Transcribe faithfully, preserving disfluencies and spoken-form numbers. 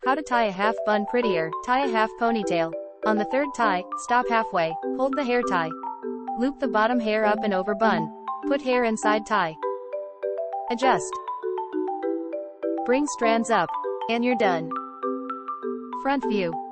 How to tie a half bun prettier. Tie a half ponytail. On the third tie, stop halfway. Hold the hair tie. Loop the bottom hair up and over bun. Put hair inside tie. Adjust. Bring strands up. And you're done. Front view.